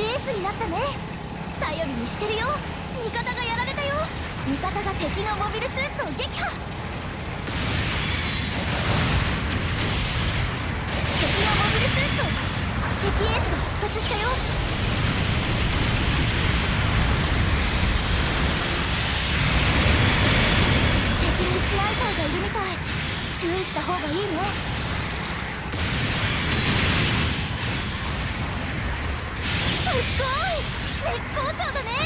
エースになったね。頼りにしてるよ。味方がやられたよ。味方が敵のモビルスーツを撃破。敵のモビルスーツを敵エースが復活したよ。敵にスナイパーがいるみたい。注意した方がいいね。すっごい絶好調だね。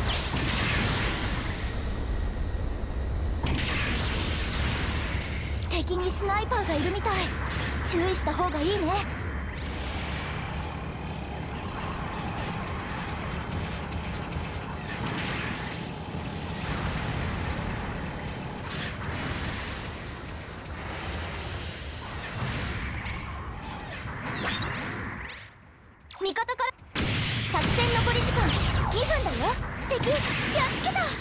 敵にスナイパーがいるみたい。注意した方がいいね。味方から作戦残り時間2分だよ。敵やっつけた。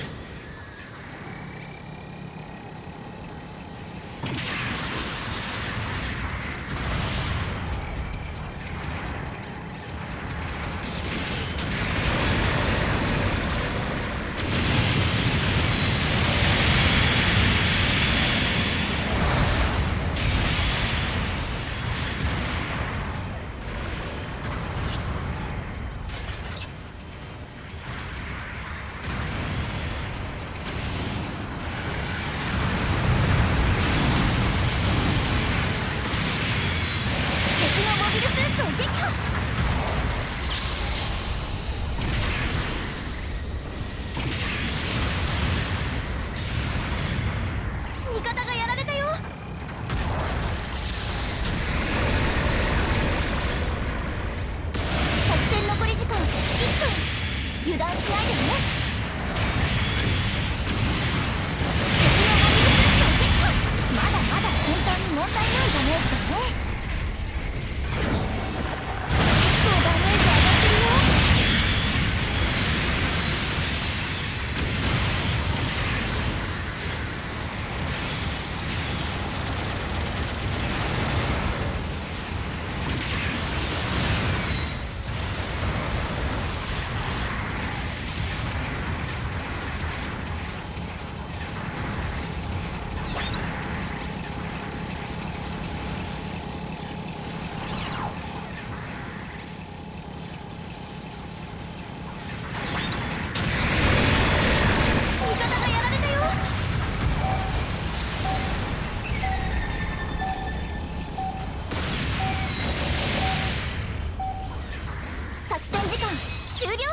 味方がやられたよ。作戦残り時間1分。油断しないでね。敵のモビルスーツを撃破。まだまだ先端に問題ないダメージだね。結構ダメージ上がってるよ。作戦時間終了。